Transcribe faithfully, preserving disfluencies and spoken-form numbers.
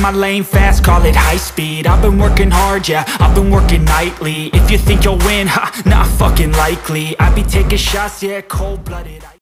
my lane fast, call it high speed. I've been working hard, yeah, I've been working nightly. If you think you'll win, ha, not fucking likely. I be taking shots, yeah, cold-blooded.